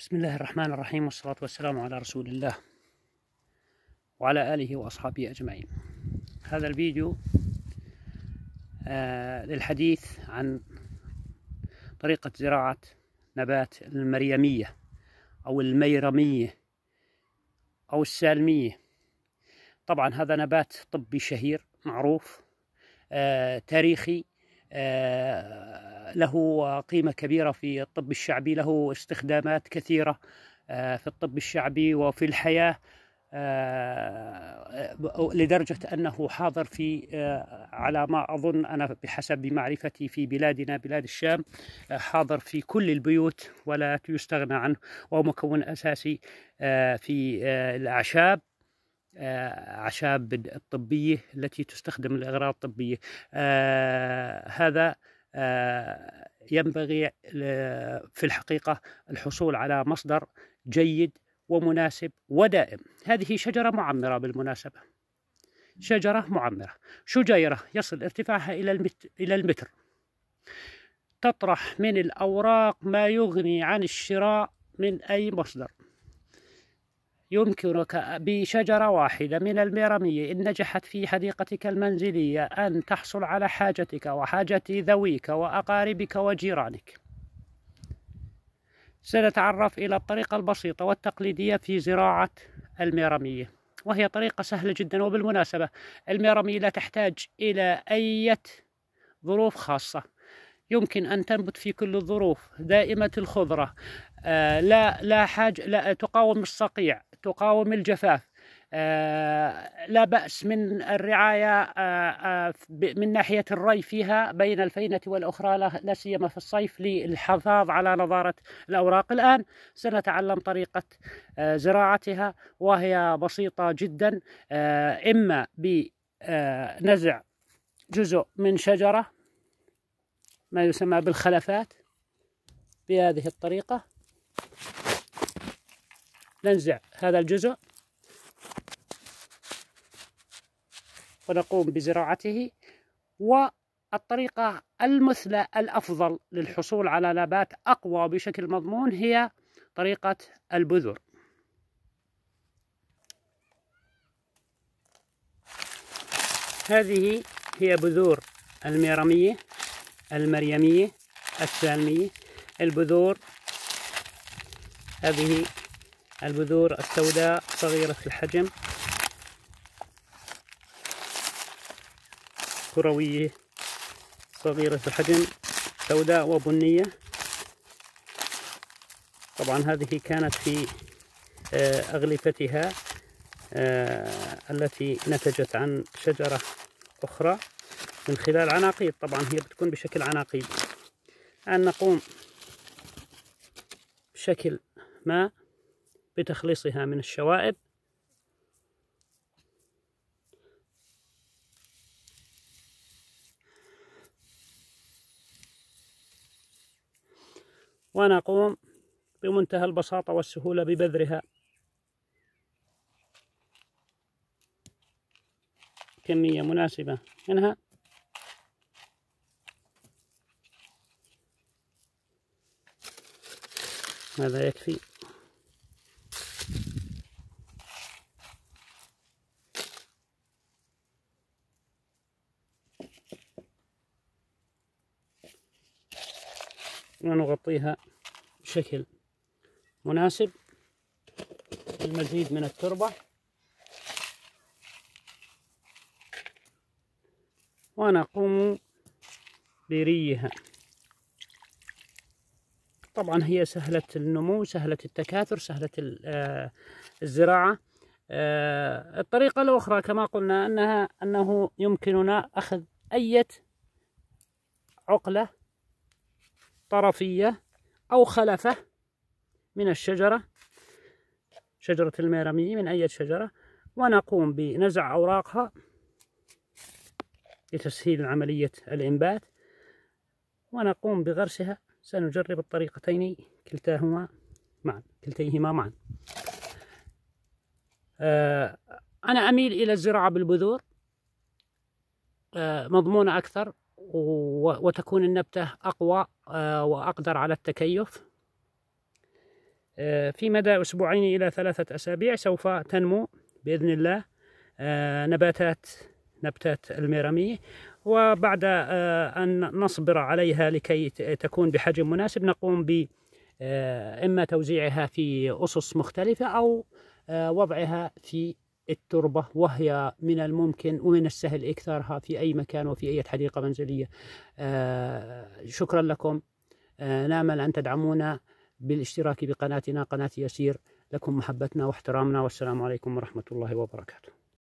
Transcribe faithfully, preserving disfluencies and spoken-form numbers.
بسم الله الرحمن الرحيم، والصلاة والسلام على رسول الله وعلى آله وأصحابه أجمعين. هذا الفيديو آه للحديث عن طريقة زراعة نبات المريمية أو الميرمية أو السالمية. طبعا هذا نبات طبي شهير معروف، آه تاريخي، آه له قيمة كبيرة في الطب الشعبي، له استخدامات كثيرة آه في الطب الشعبي وفي الحياة، آه لدرجة أنه حاضر في آه على ما أظن أنا بحسب معرفتي في بلادنا بلاد الشام، آه حاضر في كل البيوت ولا يستغنى عنه، وهو مكون أساسي آه في آه الأعشاب، أعشاب الطبية التي تستخدم للأغراض الطبية. آه هذا آه ينبغي في الحقيقة الحصول على مصدر جيد ومناسب ودائم. هذه شجرة معمرة بالمناسبة، شجرة معمرة، شجيرة يصل ارتفاعها إلى المتر إلى المتر، تطرح من الأوراق ما يغني عن الشراء من أي مصدر. يمكنك بشجرة واحدة من الميرمية إن نجحت في حديقتك المنزلية أن تحصل على حاجتك وحاجة ذويك وأقاربك وجيرانك. سنتعرف إلى الطريقة البسيطة والتقليدية في زراعة الميرمية، وهي طريقة سهلة جدا. وبالمناسبة الميرمية لا تحتاج إلى أي ظروف خاصة، يمكن أن تنبت في كل الظروف، دائمة الخضرة، آه لا لا حاجة لا تقاوم الصقيع، تقاوم الجفاف، آه لا بأس من الرعاية آه آه من ناحية الري فيها بين الفينة والأخرى، لا سيما في الصيف للحفاظ على نضارة الأوراق. الآن سنتعلم طريقة آه زراعتها، وهي بسيطة جدا. آه إما بنزع جزء من شجرة، ما يسمى بالخلفات، بهذه الطريقة ننزع هذا الجزء ونقوم بزراعته. والطريقة المثلى الأفضل للحصول على نبات أقوى بشكل مضمون هي طريقة البذور. هذه هي بذور الميرمية المريمية السالمية. البذور هذه البذور السوداء صغيرة الحجم، كروية صغيرة الحجم، سوداء وبنية. طبعا هذه كانت في أغلفتها التي نتجت عن شجرة أخرى من خلال عناقيد. طبعا هي بتكون بشكل عناقيد. الآن نقوم بشكل ما بتخليصها من الشوائب، ونقوم بمنتهى البساطة والسهولة ببذرها كمية مناسبة منها. هذا يكفي. ونغطيها بشكل مناسب المزيد من التربة، ونقوم بريها. طبعا هي سهلة النمو، سهلة التكاثر، سهلة الزراعة. الطريقة الأخرى كما قلنا أنها أنه يمكننا أخذ أي عقلة طرفية أو خلفة من الشجرة، شجرة الميرمية من أي شجرة، ونقوم بنزع أوراقها لتسهيل عملية الإنبات، ونقوم بغرسها. سنجرب الطريقتين كلتاهما معا كلتيهما معا. آه أنا أميل إلى الزراعة بالبذور، آه مضمونة أكثر، وتكون النبتة أقوى آه وأقدر على التكيف. في مدى أسبوعين إلى ثلاثة أسابيع سوف تنمو بإذن الله نباتات نبتات الميرمية، وبعد أن نصبر عليها لكي تكون بحجم مناسب نقوم ب إما توزيعها في أصص مختلفة أو وضعها في التربة، وهي من الممكن ومن السهل إكثارها في أي مكان وفي أي حديقة منزلية. شكرا لكم، نأمل أن تدعمونا بالاشتراك بقناتنا قناة يسير. لكم محبتنا واحترامنا، والسلام عليكم ورحمة الله وبركاته.